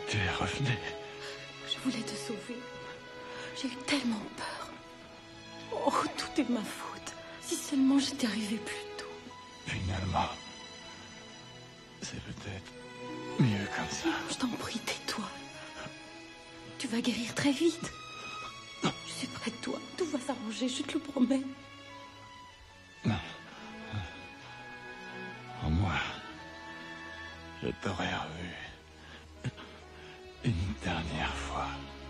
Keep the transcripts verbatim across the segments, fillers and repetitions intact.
Tu es revenu. Je voulais te sauver. J'ai eu tellement peur. Oh, tout est ma faute. Si seulement j'étais arrivée plus tôt. Finalement, c'est peut-être mieux comme ça. Je t'en prie, tais-toi. Tu vas guérir très vite. Je suis près de toi. Tout va s'arranger, je te le promets. Non. En moi, je t'aurais revu une dernière fois.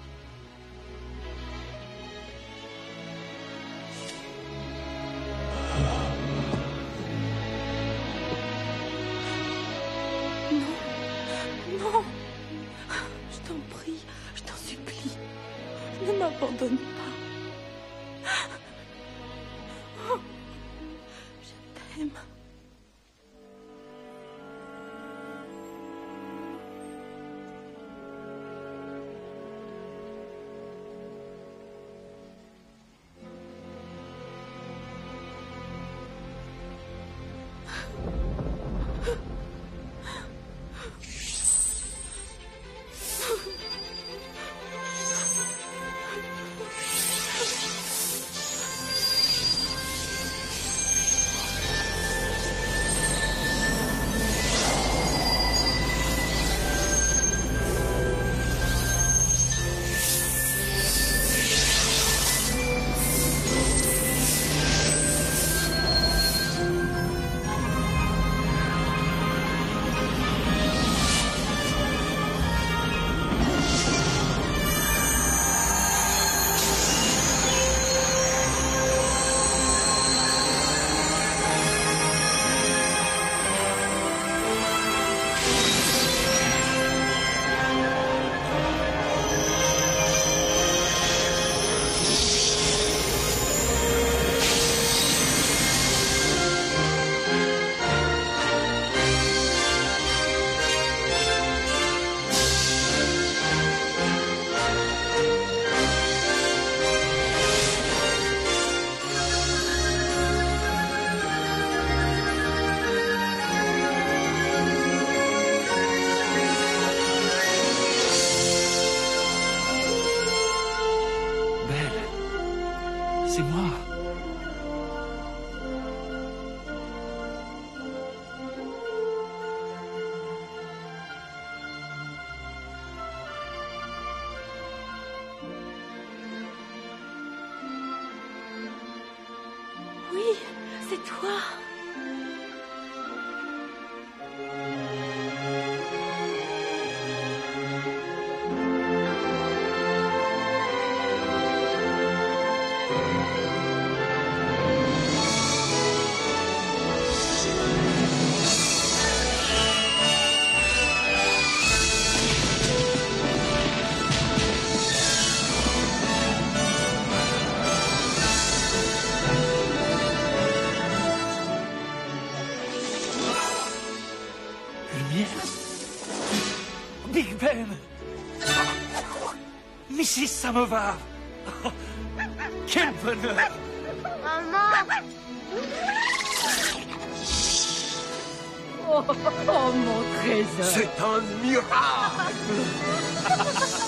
Non, non. Je t'en prie, je t'en supplie. Ne m'abandonne pas. Oh, je t'aime. C'est moi. Oui, c'est toi. Big Ben. Missus Samovar. Oh, quel bonheur. Maman. Oh, oh, mon trésor. C'est un miracle.